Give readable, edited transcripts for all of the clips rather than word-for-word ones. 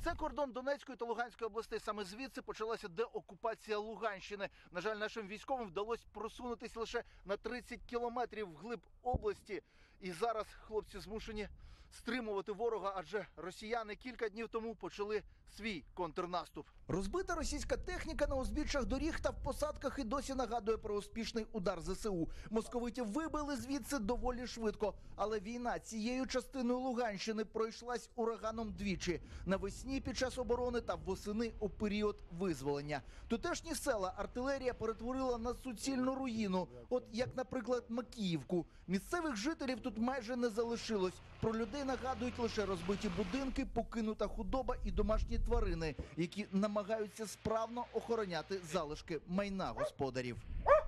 Це кордон Донецької та Луганської областей. Саме звідси почалася деокупація Луганщини. На жаль, нашим військовим вдалося просунутися лише на 30 кілометрів вглиб області. І зараз хлопці змушені стримувати ворога, адже росіяни кілька днів тому почали свій контрнаступ. Розбита російська техніка на узбіччях доріг та в посадках і досі нагадує про успішний удар ЗСУ. Московиті вибили звідси доволі швидко. Але війна цією частиною Луганщини пройшлась ураганом двічі. Навесні під час оборони та восени у період визволення. Тутешні села артилерія перетворила на суцільну руїну. От як, наприклад, Макіївку. Місцевих жителів тут майже не залишилось. Про людей нагадують лише розбиті будинки, покинута худоба і домашні тварини, які намагаються справно охороняти залишки майна господарів.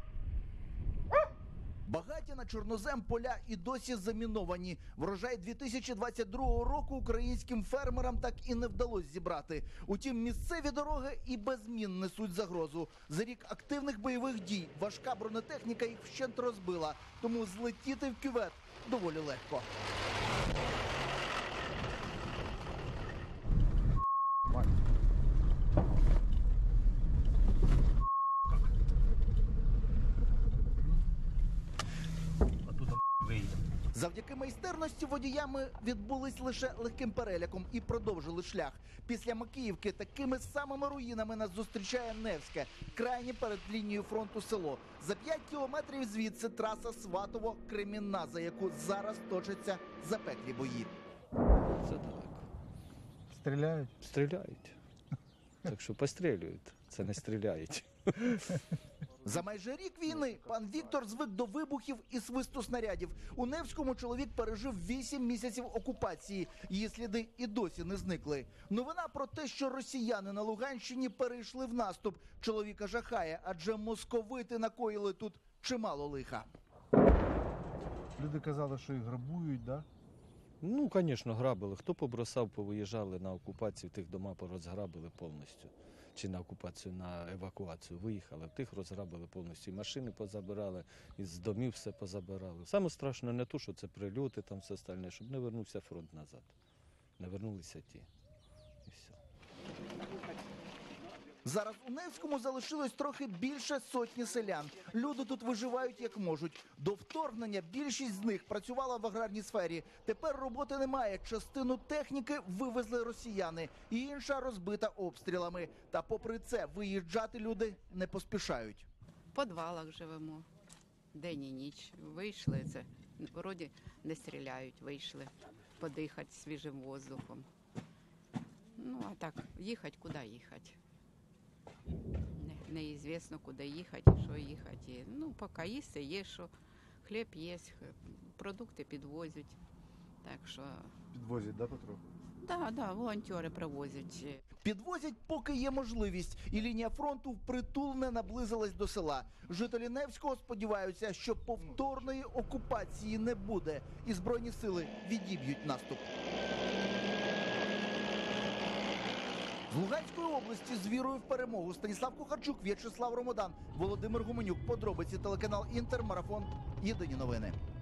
Багаті на чорнозем поля і досі заміновані. Врожай 2022 року українським фермерам так і не вдалося зібрати. Утім, місцеві дороги і без мін несуть загрозу. За рік активних бойових дій важка бронетехніка їх вщент розбила. Тому злетіти в кювет доволі легко. Завдяки майстерності водіями відбулись лише легким переляком і продовжили шлях. Після Макіївки такими самими руїнами нас зустрічає Невське, крайнє перед лінією фронту село. За 5 кілометрів звідси траса Сватово-Кремінна, за яку зараз точаться запеклі бої. Це далеко. Стріляють? Стріляють. Так що пострілюють, це не стріляють. За майже рік війни пан Віктор звик до вибухів і свисту снарядів. У Невському чоловік пережив 8 місяців окупації. Її сліди і досі не зникли. Новина про те, що росіяни на Луганщині перейшли в наступ, чоловіка жахає, адже московити накоїли тут чимало лиха. Люди казали, що їх грабують, да? Ну, звісно, грабили. Хто побросав, повиїжджали на окупацію, тих дома порозграбили повністю. Чи на окупацію, на евакуацію виїхали, тих розграбили повністю. І машини позабирали, із домів все позабирали. Саме страшне не те, що це прильоти, там все остальне, щоб не вернувся фронт назад. Не вернулися ті. І все. Зараз у Невському залишилось трохи більше сотні селян. Люди тут виживають як можуть. До вторгнення більшість з них працювала в аграрній сфері. Тепер роботи немає. Частину техніки вивезли росіяни, і інша розбита обстрілами. Та попри це виїжджати люди не поспішають. В підвалах живемо, день і ніч. Вийшли, це вроді не стріляють, вийшли подихати свіжим воздухом. Ну, а так, їхати, куди їхати? Неізвісно, куди їхати, що їхати. Ну, поки їсти є, що хліб є, продукти підвозять. Так що... Підвозять, да, потроху? Да, волонтери привозять. Підвозять, поки є можливість, і лінія фронту впритул не наблизилась до села. Жителі Невського сподіваються, що повторної окупації не буде, і Збройні сили відіб'ють наступ. З Луганської області з вірою в перемогу. Станіслав Кухарчук, В'ячеслав Ромодан, Володимир Гуменюк. Подробиці телеканал Інтер, Марафон. Єдині новини.